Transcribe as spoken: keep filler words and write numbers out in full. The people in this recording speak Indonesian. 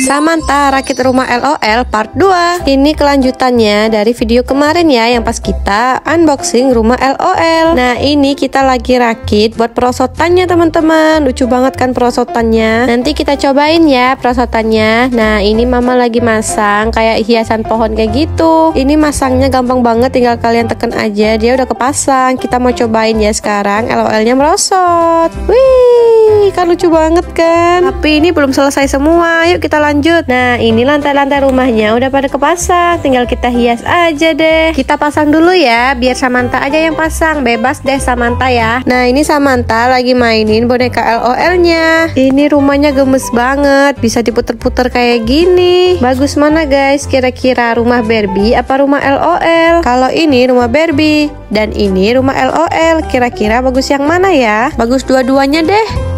Samantha rakit rumah L O L part dua. Ini kelanjutannya dari video kemarin ya, yang pas kita unboxing rumah L O L. Nah ini kita lagi rakit buat perosotannya teman-teman. Lucu banget kan perosotannya. Nanti kita cobain ya perosotannya. Nah ini mama lagi masang kayak hiasan pohon kayak gitu. Ini masangnya gampang banget, tinggal kalian tekan aja dia udah kepasang. Kita mau cobain ya sekarang L O L nya merosot. Wih, kan lucu banget kan. Tapi ini belum selesai semua, yuk kita lanjut. Nah ini lantai-lantai rumahnya udah pada kepasang, tinggal kita hias aja deh. Kita pasang dulu ya, biar Samantha aja yang pasang. Bebas deh Samantha ya. Nah ini Samantha lagi mainin boneka L O L nya. Ini rumahnya gemes banget, bisa diputer-puter kayak gini. Bagus mana guys, kira-kira rumah Barbie apa rumah L O L? Kalau ini rumah Barbie dan ini rumah L O L, kira-kira bagus yang mana ya? Bagus dua-duanya deh.